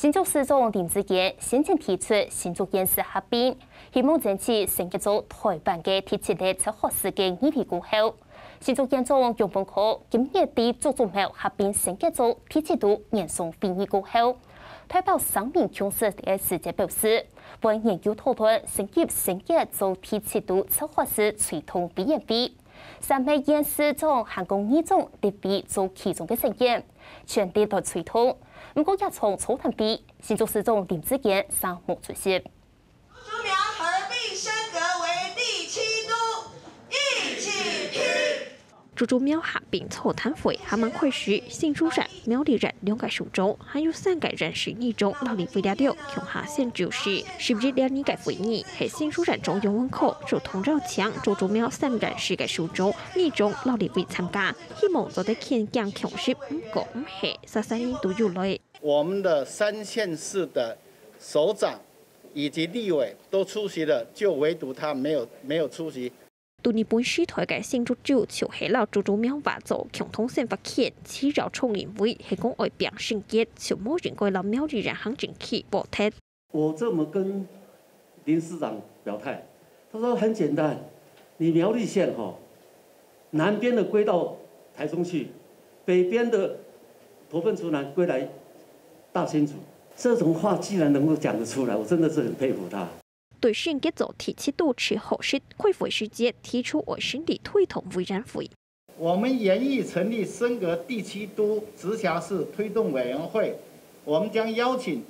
新竹市长林志坚先前提出新竹县市合并，希望争取成一组台版嘅第7例出合适嘅议题过后，新竹县长杨文科今年底竹竹苗合并成一组第7度严肃会议过后，代表3名强势嘅时节表示，本研究讨论成立成一组第7度出合适传统委员会。3位县市长韩共2种特别做其中嘅成员，全力来推动。不过也从草谈比，新竹市长林志坚上冇出席。 竹苗合并升格为第7都，一起拼！ 竹苗合并草谈会还蛮快时，新竹县、苗栗县2个首州，还有3个人是2种劳力为了强下县就是11年2个会议，系新竹县中央文科就同绕墙竹苗3人是个首州2种劳力为参加，希望做得健强强势，不过唔系13年都有来。 我们的3县市的首长以及立委都出席了，就唯独他没有出席。 对日本市台嘅新竹州就系老竹苗话做共同性发现，chỉ绕重联会系讲外表性结，就冇人过老苗栗人行政区报贴。 我这么跟林市长表态，他说很简单，你苗栗县南边的归到台中去，北边的头份竹南归来大新竹。这种话既然能够讲得出来，我真的是很佩服他。 对选举组第7度持后续恢复时间提出为审理推动委员会。 我们研议成立升格第7都直辖市推动委员会，我们将邀请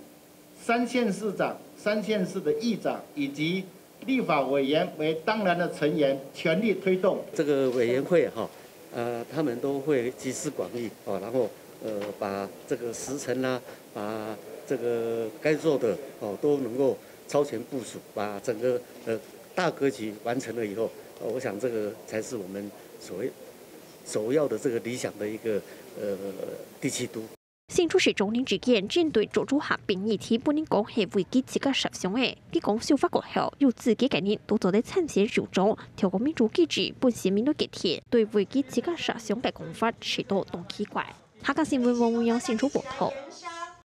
3县市长、3县市的议长以及立法委员为当然的成员，全力推动这个委员会他们都会集思广益然后把这个时程把这个该做的都能够超前部署，把整个大格局完成了以后，我想这个才是我们首要的这个理想的一个第7都。 新竹市长林志坚针对竹竹合并议题，本人讲系危機自家實相嘅，佢講修法過後，有自己概念都做得參選首長，調過民主機制，本市民都結鐵，對危機自家實相嘅講法，持到都奇怪。下個新聞王永陽新竹報道。